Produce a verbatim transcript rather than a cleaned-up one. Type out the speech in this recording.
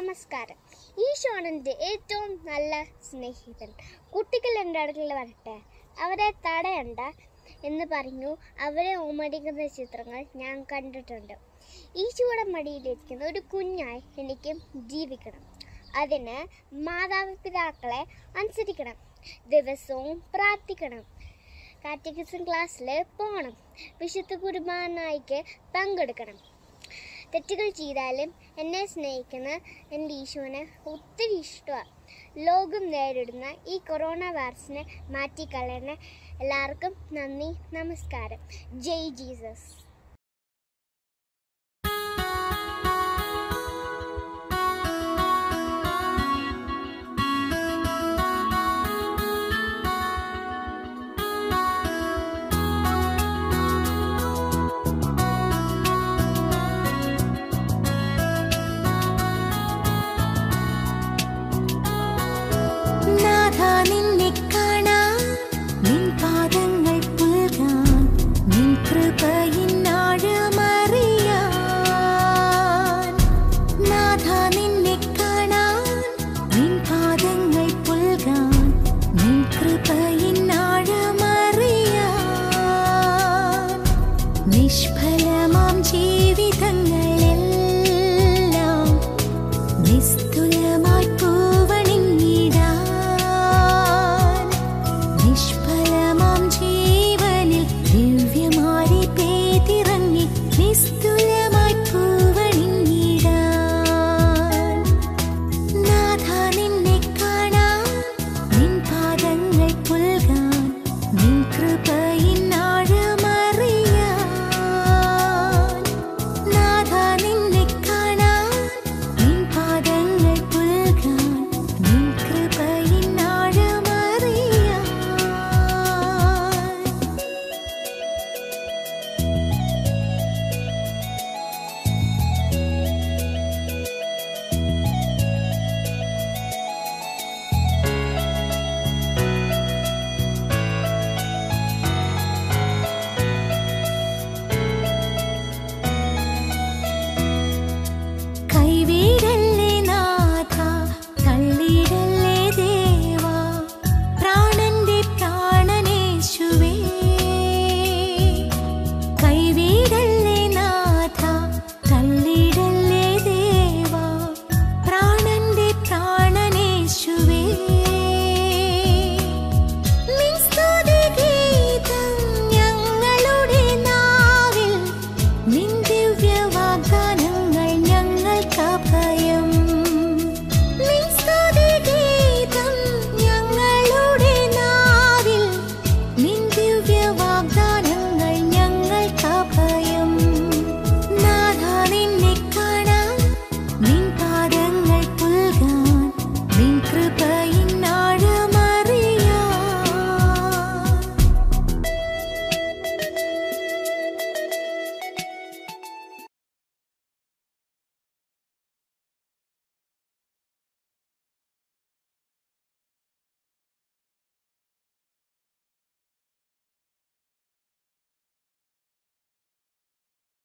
നമസ്കാരം. ഈശോയാണ് എൻ്റെ ഏറ്റവും നല്ല സ്നേഹിതൻ. കുട്ടികൾ എൻ്റെ അടുക്കൽ വരട്ടെ, അവരെ തടയണ്ട എന്ന് പറഞ്ഞു അവരെ ഓമടിക്കുന്ന ചിത്രങ്ങൾ ഞാൻ കണ്ടിട്ടുണ്ട്. ഈശോയുടെ മടിയിലിരിക്കുന്ന ഒരു കുഞ്ഞായി എനിക്ക് ജീവിക്കണം. അതിന് മാതാപിതാക്കളെ അനുസരിക്കണം, ദിവസവും പ്രാർത്ഥിക്കണം, കാറ്റഗിസം ക്ലാസ്സിൽ പോകണം, വിശുദ്ധ കുർബാനയ്ക്ക് പങ്കെടുക്കണം. തെറ്റുകൾ ചെയ്താലും എന്നെ സ്നേഹിക്കുന്ന എൻ്റെ ഈശോനെ ഒത്തിരി ഇഷ്ടമാണ്. ലോകം നേരിടുന്ന ഈ കൊറോണ വൈറസിനെ മാറ്റിക്കളയണേ. എല്ലാവർക്കും നന്ദി, നമസ്കാരം. ജയ് ജീസസ്.